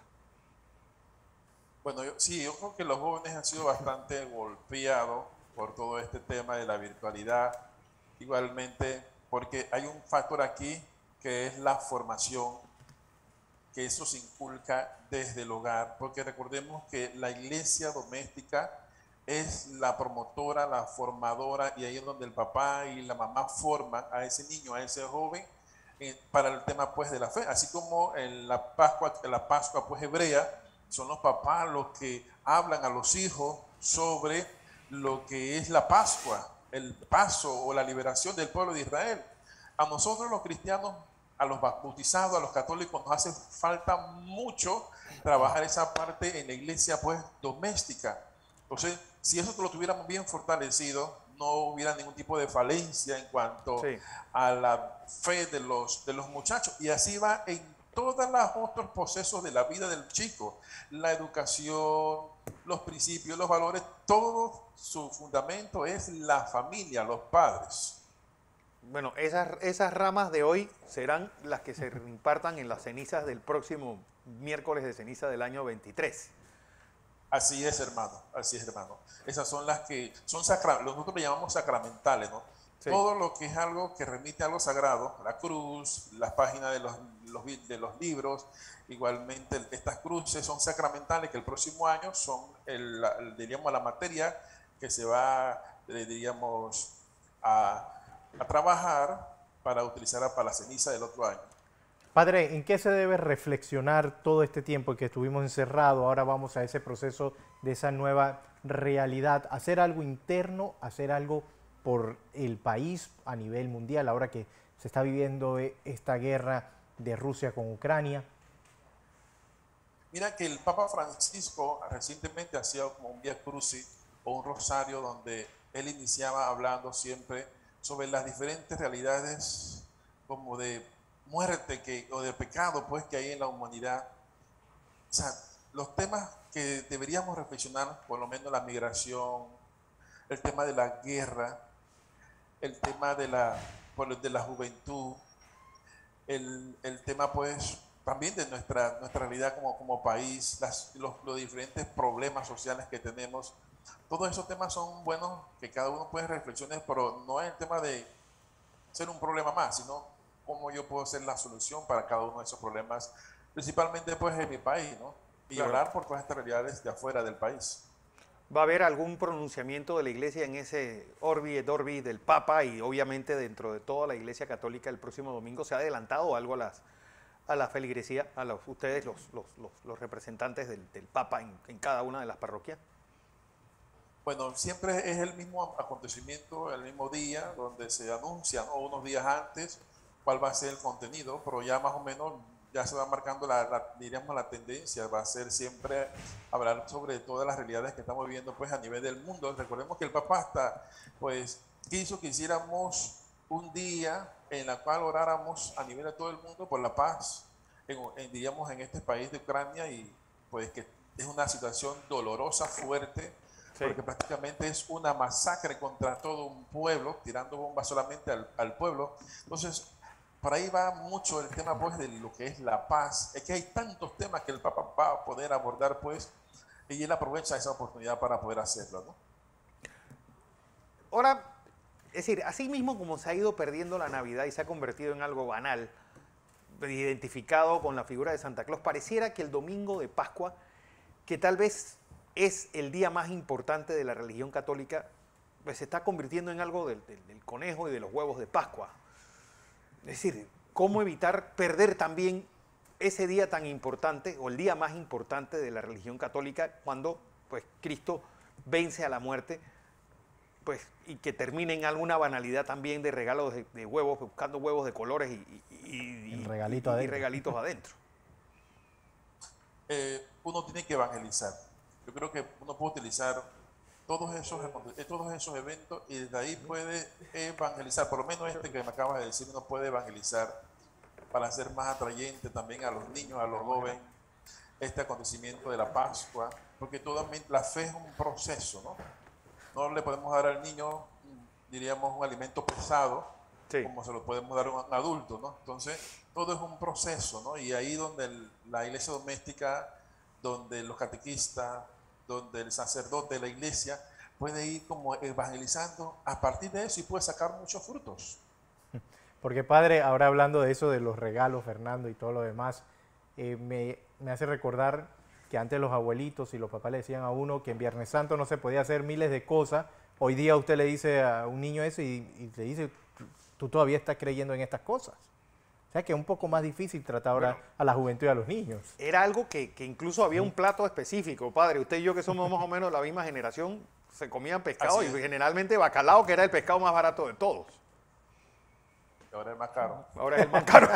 Bueno, yo, sí, yo creo que los jóvenes han sido bastante golpeados por todo este tema de la virtualidad, igualmente porque hay un factor aquí que es la formación, que eso se inculca desde el hogar, porque recordemos que la iglesia doméstica es la promotora, la formadora, y ahí es donde el papá y la mamá forman a ese niño, a ese joven, eh, para el tema pues de la fe. Así como en la Pascua, en la Pascua pues hebrea, son los papás los que hablan a los hijos sobre lo que es la Pascua, el paso o la liberación del pueblo de Israel. A nosotros los cristianos, a los bautizados, a los católicos, nos hace falta mucho trabajar esa parte en la iglesia pues doméstica. Entonces, si eso lo tuviéramos bien fortalecido, no hubiera ningún tipo de falencia en cuanto sí. a la fe de los, de los muchachos. Y así va en todos los otros procesos de la vida del chico. La educación, los principios, los valores, todo su fundamento es la familia, los padres. Bueno, esas, esas ramas de hoy serán las que se impartan en las cenizas del próximo miércoles de ceniza del año veintitrés. Así es, hermano, así es, hermano. Esas son las que son sacra, nosotros le llamamos sacramentales, ¿no? Sí. Todo lo que es algo que remite a lo sagrado, la cruz, las páginas de los, los, de los libros, igualmente estas cruces son sacramentales que el próximo año son, el, el, diríamos, la materia que se va, diríamos, a, a trabajar para utilizar para la ceniza del otro año. Padre, ¿en qué se debe reflexionar todo este tiempo que estuvimos encerrados? Ahora vamos a ese proceso de esa nueva realidad, hacer algo interno, hacer algo por el país a nivel mundial, ahora que se está viviendo esta guerra de Rusia con Ucrania. Mira que el Papa Francisco recientemente hacía como un Via Crucis o un rosario donde él iniciaba hablando siempre sobre las diferentes realidades como de muerte que, o de pecado pues que hay en la humanidad. O sea, los temas que deberíamos reflexionar, por lo menos la migración, el tema de la guerra, el tema de la, de la juventud, el, el tema pues también de nuestra, nuestra realidad como, como país, las, los, los diferentes problemas sociales que tenemos. Todos esos temas son buenos que cada uno puede reflexionar, pero no es el tema de ser un problema más, sino cómo yo puedo ser la solución para cada uno de esos problemas, principalmente pues en mi país, ¿no? Y claro, orar por todas estas realidades de afuera del país. ¿Va a haber algún pronunciamiento de la Iglesia en ese Orbi et Orbi del Papa y obviamente dentro de toda la Iglesia Católica el próximo domingo? ¿Se ha adelantado algo a, las, a la feligresía, a los, ustedes los, los, los, los representantes del, del Papa en, en cada una de las parroquias? Bueno, siempre es el mismo acontecimiento, el mismo día, donde se anuncia, ¿no? Unos días antes cuál va a ser el contenido, pero ya más o menos ya se va marcando la, la, diríamos, la tendencia, va a ser siempre hablar sobre todas las realidades que estamos viviendo pues a nivel del mundo. Recordemos que el Papa hasta pues quiso que hiciéramos un día en la cual oráramos a nivel de todo el mundo por la paz, en, en, diríamos en este país de Ucrania, y pues que es una situación dolorosa, fuerte, sí, porque prácticamente es una masacre contra todo un pueblo, tirando bombas solamente al, al pueblo. Entonces, por ahí va mucho el tema pues de lo que es la paz. Es que hay tantos temas que el Papa va a poder abordar pues, y él aprovecha esa oportunidad para poder hacerlo, ¿no? Ahora, es decir, así mismo como se ha ido perdiendo la Navidad y se ha convertido en algo banal, identificado con la figura de Santa Claus, pareciera que el domingo de Pascua, que tal vez es el día más importante de la religión católica, pues se está convirtiendo en algo del, del, del conejo y de los huevos de Pascua. Es decir, ¿cómo evitar perder también ese día tan importante o el día más importante de la religión católica cuando pues, Cristo vence a la muerte? pues, y que termine en alguna banalidad también de regalos de, de huevos, buscando huevos de colores y, y, y, regalito y, y adentro. regalitos adentro. Eh, uno tiene que evangelizar. Yo creo que uno puede utilizar todos esos, todos esos eventos y desde ahí puede evangelizar, por lo menos este que me acabas de decir, uno puede evangelizar para hacer más atrayente también a los niños, a los jóvenes, este acontecimiento de la Pascua, porque toda la fe es un proceso, ¿no? No le podemos dar al niño, diríamos, un alimento pesado, sí, como se lo podemos dar a un adulto, ¿no? Entonces, todo es un proceso, ¿no? Y ahí donde el, la iglesia doméstica, donde los catequistas, donde el sacerdote de la iglesia puede ir como evangelizando a partir de eso y puede sacar muchos frutos. Porque padre, ahora hablando de eso, de los regalos, Fernando, y todo lo demás, eh, me, me hace recordar que antes los abuelitos y los papás le decían a uno que en Viernes Santo no se podía hacer miles de cosas. Hoy día usted le dice a un niño eso y, y le dice, tú todavía estás creyendo en estas cosas. O sea que es un poco más difícil tratar ahora bueno, a la juventud y a los niños. Era algo que, que incluso había un plato específico, padre. Usted y yo, que somos más o menos la misma generación, se comían pescado y generalmente bacalao, que era el pescado más barato de todos. Ahora es más caro. Ahora es el más caro.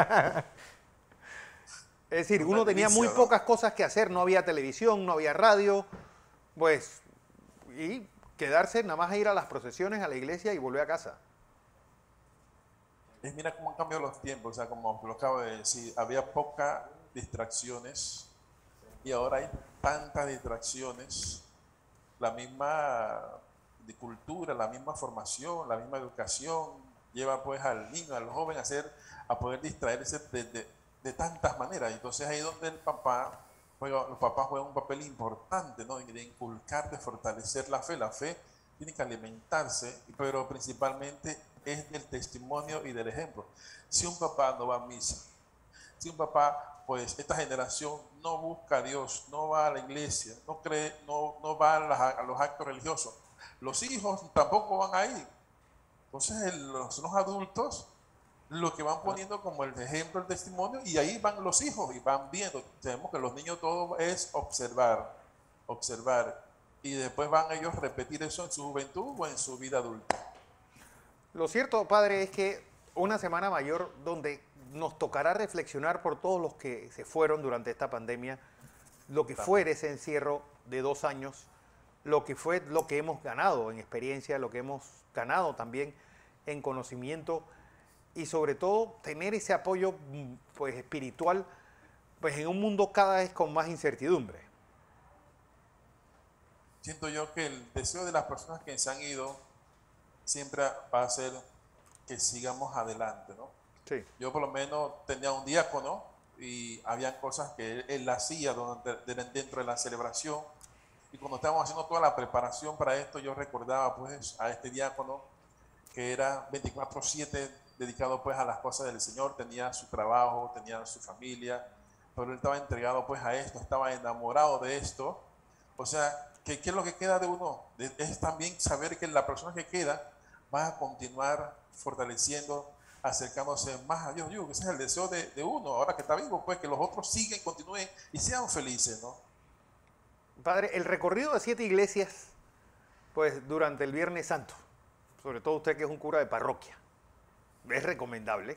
Es decir, uno tenía muy pocas cosas que hacer, no había televisión, no había radio, pues, y quedarse nada más a ir a las procesiones, a la iglesia y volver a casa. Es, mira cómo han cambiado los tiempos, o sea, como lo acabo de decir, había pocas distracciones y ahora hay tantas distracciones, la misma de cultura, la misma formación, la misma educación, lleva pues al niño, al joven a hacer, a poder distraerse de, de, de tantas maneras. Entonces ahí es donde el papá juega, los papás juegan un papel importante, ¿no? De inculcar, de fortalecer la fe. La fe tiene que alimentarse, pero principalmente es del testimonio y del ejemplo. Si un papá no va a misa, si un papá, pues esta generación no busca a Dios, no va a la iglesia, no cree, no, no va a, las, a los actos religiosos, los hijos tampoco van ahí. Entonces el, los, los adultos lo que van poniendo como el ejemplo, el testimonio, y ahí van los hijos y van viendo. Sabemos que los niños todo es observar, observar, y después van ellos a repetir eso en su juventud o en su vida adulta. Lo cierto, padre, es que una semana mayor donde nos tocará reflexionar por todos los que se fueron durante esta pandemia, lo que fue ese encierro de dos años, lo que fue lo que hemos ganado en experiencia, lo que hemos ganado también en conocimiento y sobre todo tener ese apoyo pues, espiritual pues, en un mundo cada vez con más incertidumbre. Siento yo que el deseo de las personas que se han ido siempre va a ser que sigamos adelante, ¿no? Sí. Yo por lo menos tenía un diácono y habían cosas que él, él hacía durante, dentro de la celebración. Y cuando estábamos haciendo toda la preparación para esto, yo recordaba pues a este diácono que era veinticuatro siete dedicado pues a las cosas del Señor, tenía su trabajo, tenía su familia, pero él estaba entregado pues a esto, estaba enamorado de esto. O sea, ¿qué, qué es lo que queda de uno? Es también saber que la persona que queda va a continuar fortaleciendo, acercándose más a Dios. Yo, ese es el deseo de, de uno, ahora que está vivo, pues que los otros sigan, continúen y sean felices, ¿no? Padre, el recorrido de siete iglesias, pues durante el Viernes Santo, sobre todo usted que es un cura de parroquia, ¿es recomendable?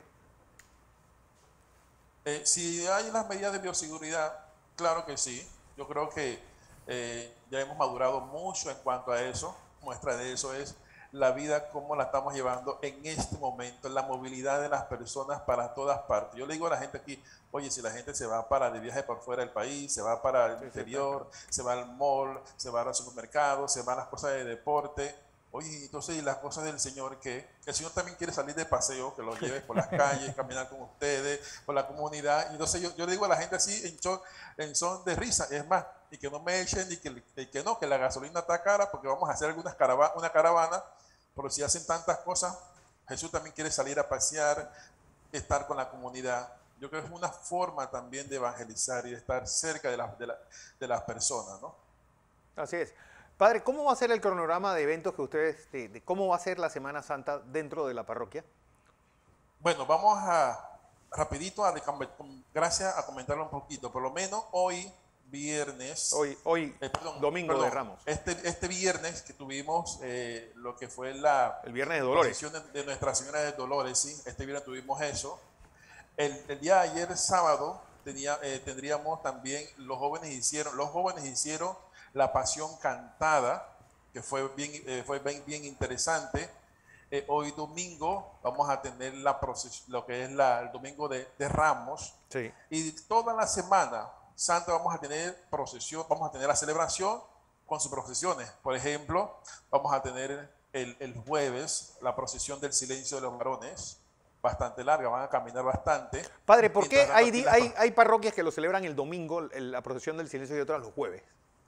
Eh, si hay las medidas de bioseguridad, claro que sí. Yo creo que eh, ya hemos madurado mucho en cuanto a eso. Muestra de eso es la vida, cómo la estamos llevando en este momento, la movilidad de las personas para todas partes. Yo le digo a la gente aquí, oye, si la gente se va para de viaje por fuera del país, se va para el sí, interior, sí, se va al mall, se va al supermercado, se va a las cosas de deporte. Oye, entonces, ¿y las cosas del Señor qué? El Señor también quiere salir de paseo, que los lleve por las calles, caminar con ustedes, por la comunidad. Y entonces yo, yo le digo a la gente así, en, son, en son de risa, es más, y que no me echen, y que, y que no, que la gasolina está cara, porque vamos a hacer algunas carava una caravana, pero si hacen tantas cosas, Jesús también quiere salir a pasear, estar con la comunidad. Yo creo que es una forma también de evangelizar y de estar cerca de, la, de, la, de las personas, ¿no? Así es. Padre, ¿cómo va a ser el cronograma de eventos que ustedes, de, de cómo va a ser la Semana Santa dentro de la parroquia? Bueno, vamos a, rapidito, a, gracias a comentarlo un poquito. Por lo menos hoy, viernes. Hoy, hoy eh, perdón, domingo perdón, de Ramos. Este, este viernes que tuvimos eh, lo que fue la El viernes de Dolores. procesión de, de Nuestra Señora de Dolores, sí, este viernes tuvimos eso. El, el día de ayer, sábado, tenía, eh, tendríamos también, los jóvenes hicieron, los jóvenes hicieron la pasión cantada, que fue bien, eh, fue bien, bien interesante. Eh, hoy domingo vamos a tener la procesión, lo que es la, el domingo de, de Ramos. Sí. Y toda la semana santa vamos a tener procesión, vamos a tener la celebración con sus procesiones. Por ejemplo, vamos a tener el, el jueves la procesión del silencio de los varones, bastante larga, van a caminar bastante. Padre, ¿por qué Mientras hay, tanto, di- aquí hay, las- hay parroquias que lo celebran el domingo, el- la procesión del silencio, y otras los jueves?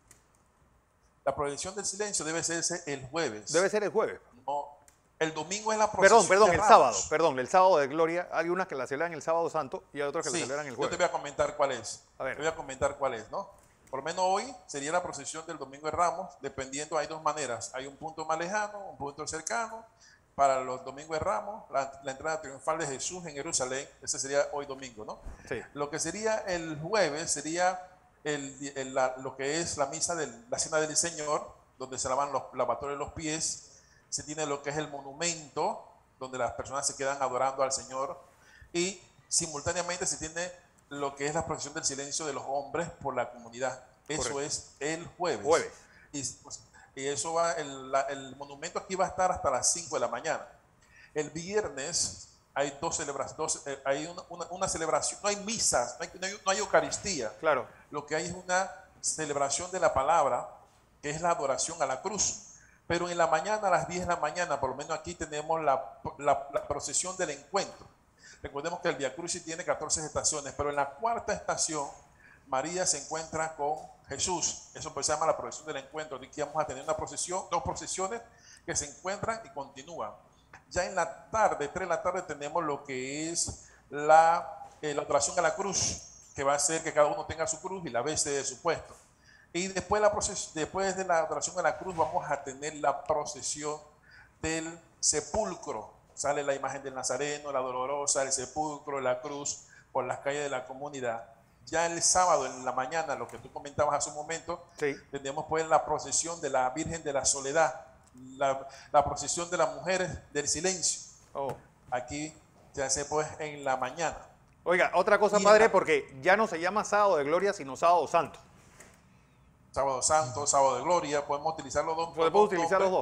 La procesión del silencio debe ser el jueves. Debe ser el jueves. No, el domingo es la procesión. Perdón, perdón, de el Ramos. sábado, perdón, el sábado de gloria. Hay unas que la celebran el sábado santo y hay otras que Sí, la celebran el yo jueves. te voy a comentar cuál es. A ver. Te voy a comentar cuál es, ¿no? Por lo menos hoy sería la procesión del Domingo de Ramos, dependiendo, hay dos maneras. Hay un punto más lejano, un punto cercano. Para los Domingos de Ramos, la, la entrada triunfal de Jesús en Jerusalén, ese sería hoy domingo, ¿no? Sí. Lo que sería el jueves sería el, el- la- lo que es la misa de la Cena del Señor, donde se lavan los lavatorios de los pies. Se tiene lo que es el monumento, donde las personas se quedan adorando al Señor. Y simultáneamente se tiene lo que es la procesión del silencio de los hombres por la comunidad. Eso Correcto. es el jueves. Jueves. Y, pues, y eso va, el, la- el monumento aquí va a estar hasta las cinco de la mañana. El viernes hay dos celebraciones, eh, hay una, una- una celebración, no hay misas, no hay, no hay- no hay Eucaristía. Claro. Lo que hay es una celebración de la palabra, que es la adoración a la cruz. Pero en la mañana, a las diez de la mañana, por lo menos aquí tenemos la, la- la procesión del encuentro. Recordemos que el Via Crucis tiene catorce estaciones, pero en la cuarta estación, María se encuentra con Jesús. Eso pues se llama la procesión del encuentro. Aquí vamos a tener una procesión, dos procesiones que se encuentran y continúan. Ya en la tarde, tres de la tarde, tenemos lo que es la, eh, la adoración a la cruz, que va a hacer que cada uno tenga su cruz y la bese de su puesto. Y después, la proces- después de la adoración a la cruz vamos a tener la procesión del sepulcro. Sale la imagen del Nazareno, la dolorosa, el sepulcro, la cruz, por las calles de la comunidad. Ya el sábado en la mañana, lo que tú comentabas hace un momento, Sí. tenemos pues la procesión de la Virgen de la Soledad, la, la procesión de las mujeres del silencio. Oh. Aquí se hace pues en la mañana. Oiga, otra cosa, Y en padre, la- porque ya no se llama sábado de gloria, sino sábado santo. Sábado Santo, Sábado de Gloria, podemos utilizar los dos. Se puede utilizar los dos.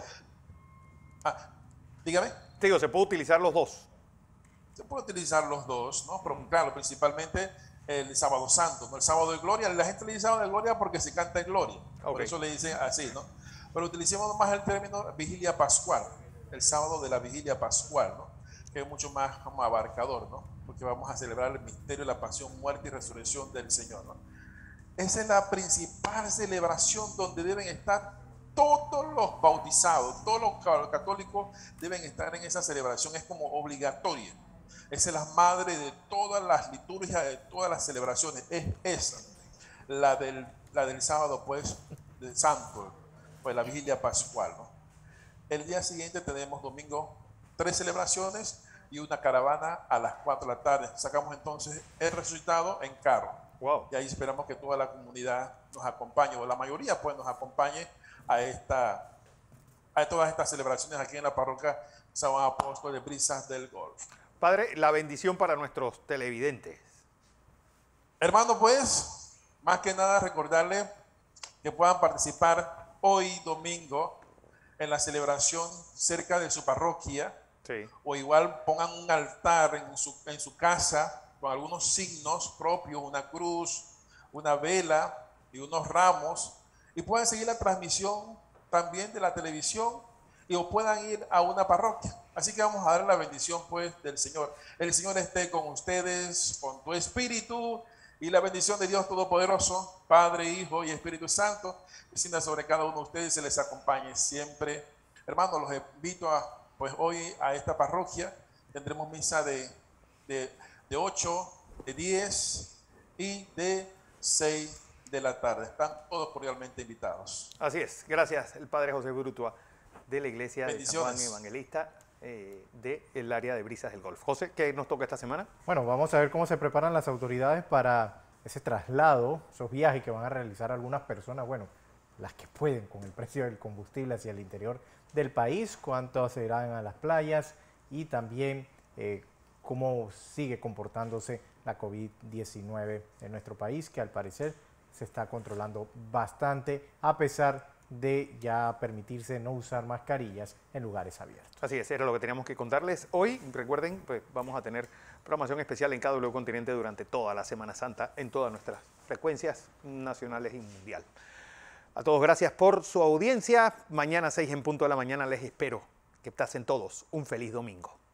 Ah, dígame. Digo, se puede utilizar los dos. Se puede utilizar los dos, ¿no? Pero claro, principalmente el Sábado Santo, ¿no? El Sábado de Gloria, la gente le dice Sábado de Gloria porque se canta en gloria. Por Ok. eso le dicen así, ¿no? Pero utilicemos más el término Vigilia Pascual, el sábado de la Vigilia Pascual, ¿no? Que es mucho más como abarcador, ¿no? Porque vamos a celebrar el misterio de la pasión, muerte y resurrección del Señor, ¿no? Esa es la principal celebración donde deben estar todos los bautizados, todos los católicos deben estar en esa celebración, es como obligatoria. Esa es la madre de todas las liturgias, de todas las celebraciones, es esa. La del, la del sábado, pues, del santo, pues la vigilia pascual, ¿no? El día siguiente tenemos domingo tres celebraciones y una caravana a las cuatro de la tarde. Sacamos entonces el resucitado en carro. Wow. Y ahí esperamos que toda la comunidad nos acompañe, o la mayoría pues nos acompañe a, esta, a todas estas celebraciones aquí en la parroquia San Juan Apóstol de Brisas del Golf. Padre, la bendición para nuestros televidentes. Hermano, pues, más que nada recordarle que puedan participar hoy domingo en la celebración cerca de su parroquia, Sí. o igual pongan un altar en su, en su casa con algunos signos propios, una cruz, una vela y unos ramos, y puedan seguir la transmisión también de la televisión y o puedan ir a una parroquia. Así que vamos a dar la bendición pues del Señor. El Señor esté con ustedes, con tu espíritu, y la bendición de Dios Todopoderoso, Padre, Hijo y Espíritu Santo, descienda sobre cada uno de ustedes y se les acompañe siempre. Hermanos, los invito a, pues hoy a esta parroquia. Tendremos misa de, de, de ocho, de diez y de seis de la tarde. Están todos cordialmente invitados. Así es. Gracias, el Padre José Brutua, de la Iglesia de San Juan Bendiciones. Evangelista, eh, del área de Brisas del Golf. José, ¿qué nos toca esta semana? Bueno, vamos a ver cómo se preparan las autoridades para ese traslado, esos viajes que van a realizar algunas personas, bueno, las que pueden con el precio del combustible hacia el interior del país, cuántos se irán a las playas y también eh, cómo sigue comportándose la COVID diecinueve en nuestro país, que al parecer se está controlando bastante a pesar de ya permitirse no usar mascarillas en lugares abiertos. Así es, era lo que teníamos que contarles hoy. Recuerden, pues vamos a tener programación especial en K W Continente durante toda la Semana Santa en todas nuestras frecuencias nacionales y mundial. A todos gracias por su audiencia. Mañana seis en punto de la mañana les espero. Que pasen todos un feliz domingo.